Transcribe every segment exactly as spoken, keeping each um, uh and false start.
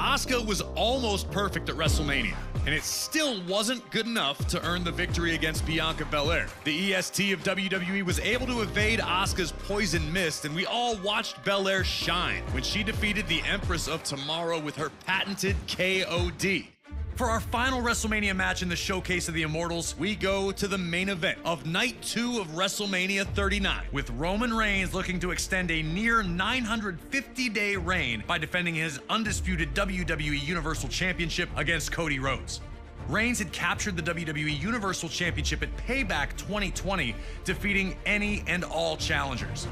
Asuka was almost perfect at WrestleMania, and it still wasn't good enough to earn the victory against Bianca Belair. The E S T of W W E was able to evade Asuka's poison mist, and we all watched Belair shine when she defeated the Empress of Tomorrow with her patented K O D. For our final WrestleMania match in the Showcase of the Immortals, we go to the main event of Night two of WrestleMania thirty-nine, with Roman Reigns looking to extend a near nine hundred fifty day reign by defending his undisputed W W E Universal Championship against Cody Rhodes. Reigns had captured the W W E Universal Championship at Payback twenty twenty, defeating any and all challengers.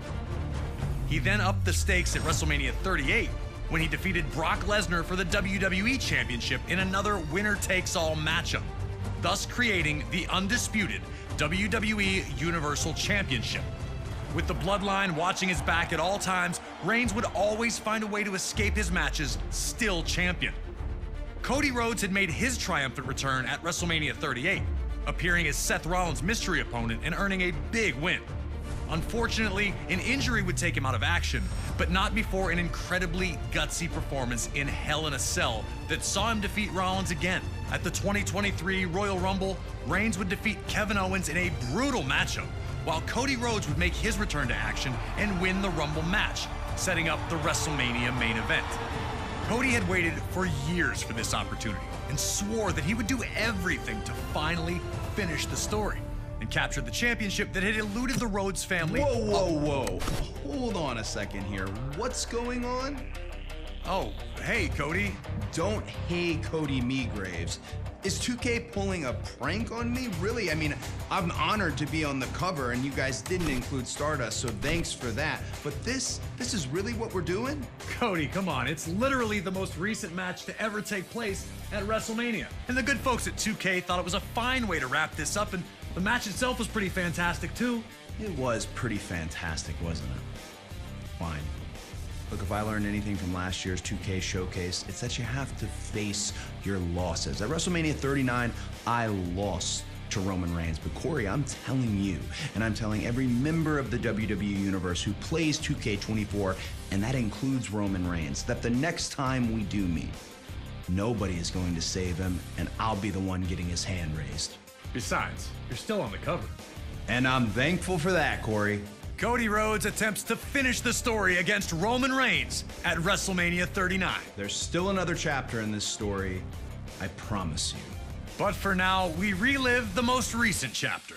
He then upped the stakes at WrestleMania thirty-eight, when he defeated Brock Lesnar for the W W E Championship in another winner-takes-all matchup, thus creating the undisputed W W E Universal Championship. With the Bloodline watching his back at all times, Reigns would always find a way to escape his matches, still champion. Cody Rhodes had made his triumphant return at WrestleMania thirty-eight, appearing as Seth Rollins' mystery opponent and earning a big win. Unfortunately, an injury would take him out of action, but not before an incredibly gutsy performance in Hell in a Cell that saw him defeat Rollins again. At the twenty twenty-three Royal Rumble, Reigns would defeat Kevin Owens in a brutal matchup, while Cody Rhodes would make his return to action and win the Rumble match, setting up the WrestleMania main event. Cody had waited for years for this opportunity and swore that he would do everything to finally finish the story and captured the championship that had eluded the Rhodes family. Whoa, whoa, whoa. Hold on a second here. What's going on? Oh, hey, Cody. Don't hey Cody me, Graves. Is two K pulling a prank on me? Really? I mean, I'm honored to be on the cover, and you guys didn't include Stardust, so thanks for that. But this, this is really what we're doing? Cody, come on. It's literally the most recent match to ever take place at WrestleMania. And the good folks at two K thought it was a fine way to wrap this up, and the match itself was pretty fantastic, too. It was pretty fantastic, wasn't it? Fine. Look, if I learned anything from last year's two K Showcase, it's that you have to face your losses. At WrestleMania thirty-nine, I lost to Roman Reigns, but Corey, I'm telling you, and I'm telling every member of the W W E Universe who plays two K twenty-four, and that includes Roman Reigns, that the next time we do meet, nobody is going to save him, and I'll be the one getting his hand raised. Besides, you're still on the cover. And I'm thankful for that, Corey. Cody Rhodes attempts to finish the story against Roman Reigns at WrestleMania thirty-nine. There's still another chapter in this story, I promise you. But for now, we relive the most recent chapter.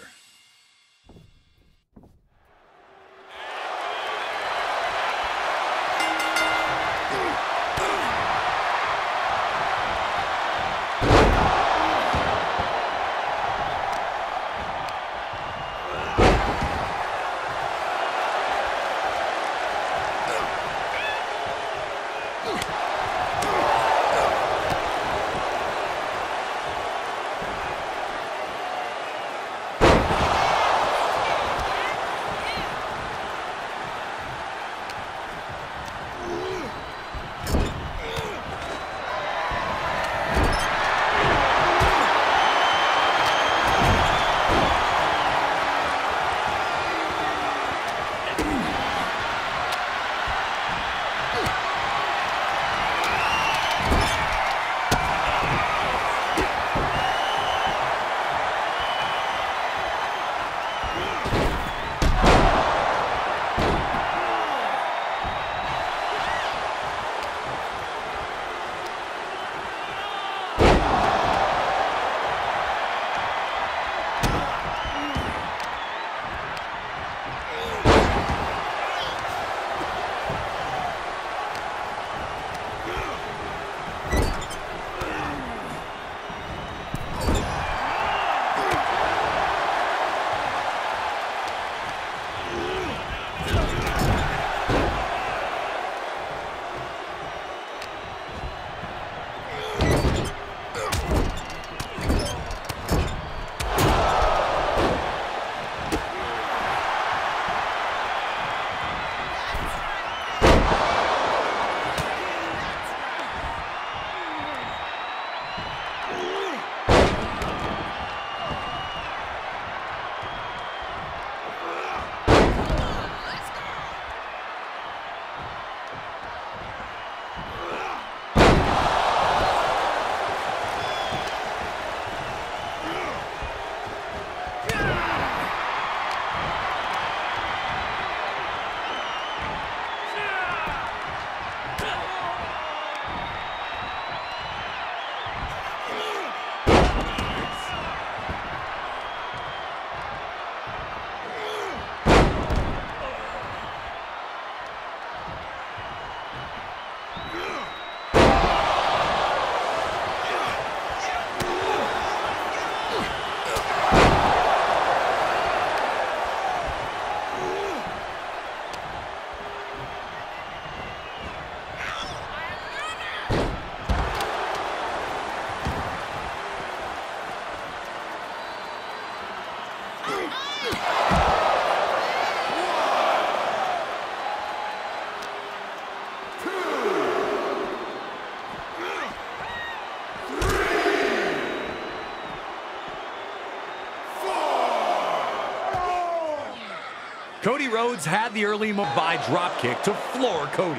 Cody Rhodes had the early by dropkick to floor Cody.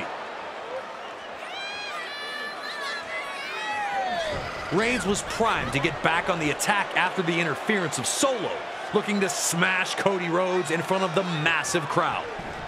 Reigns was primed to get back on the attack after the interference of Solo, looking to smash Cody Rhodes in front of the massive crowd.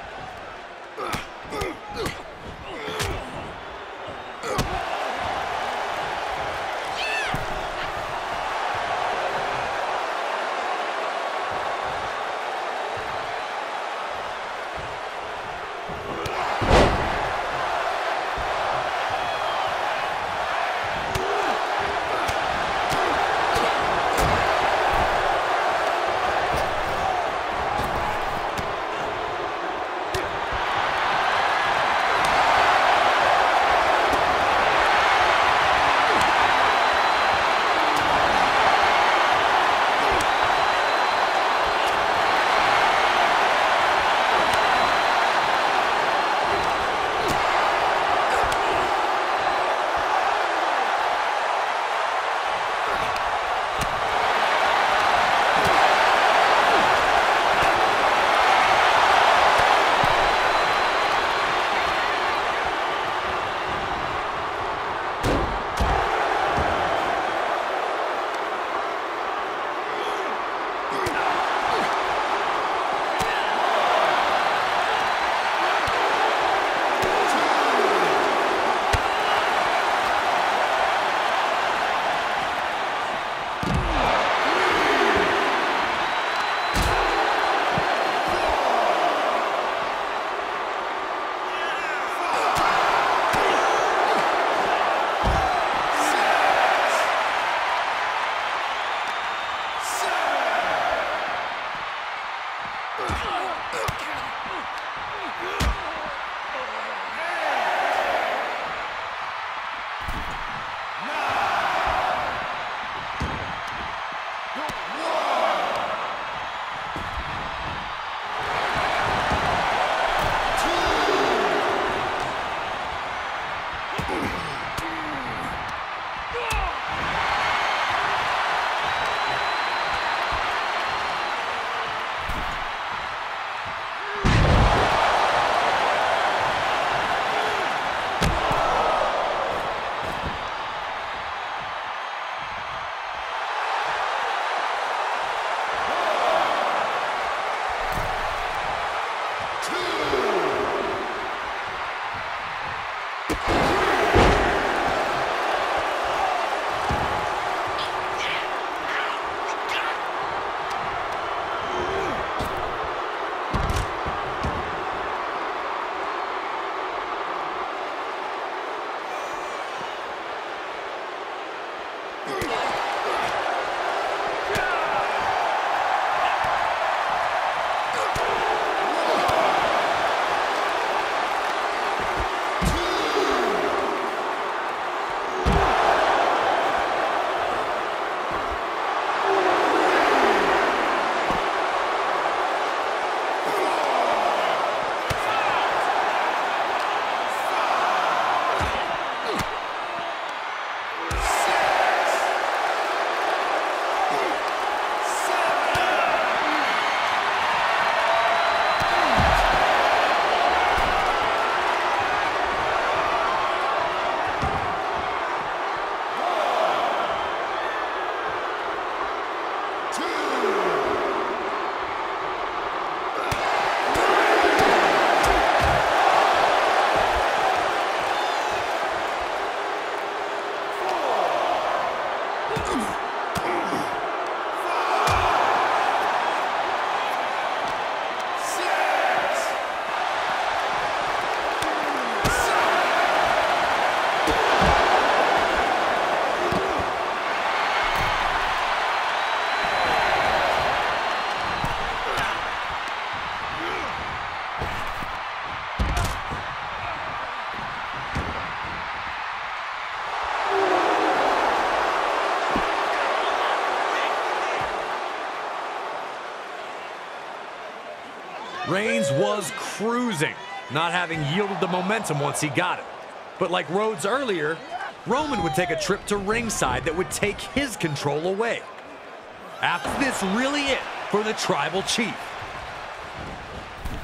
Reigns was cruising, not having yielded the momentum once he got it. But like Rhodes earlier, Roman would take a trip to ringside that would take his control away. After this, really it for the Tribal Chief.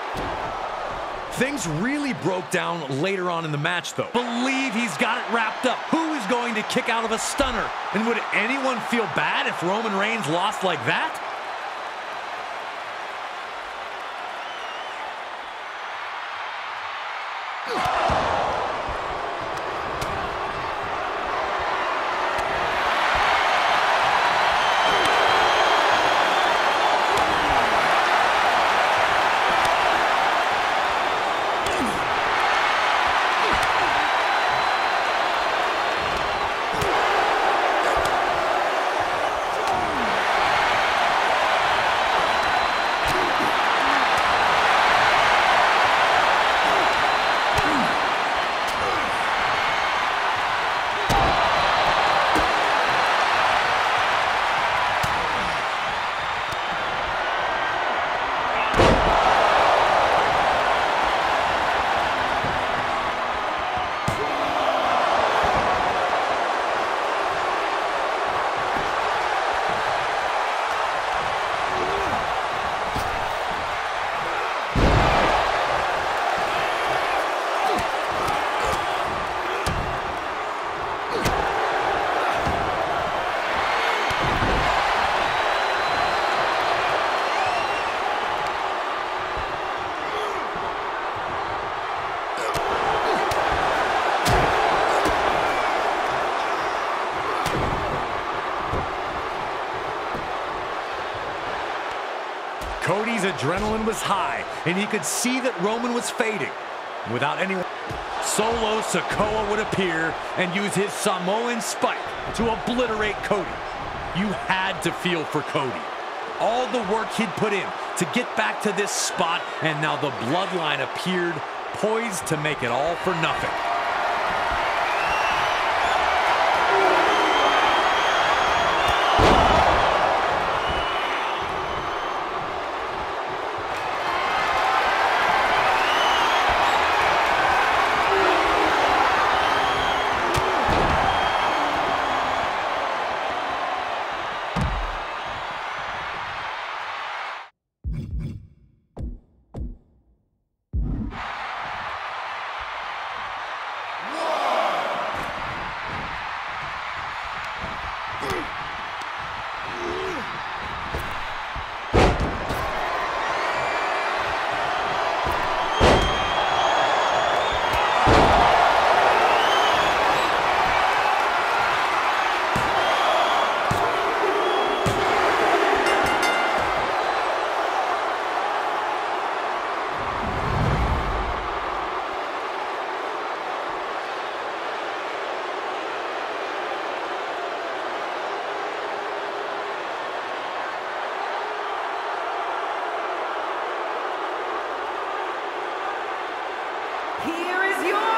Things really broke down later on in the match, though. Believe he's got it wrapped up. Who is going to kick out of a stunner? And would anyone feel bad if Roman Reigns lost like that? Cody's adrenaline was high, and he could see that Roman was fading. Without anyone, Solo Sikoa would appear and use his Samoan spike to obliterate Cody. You had to feel for Cody. All the work he'd put in to get back to this spot, and now the bloodline appeared, poised to make it all for nothing. Here is your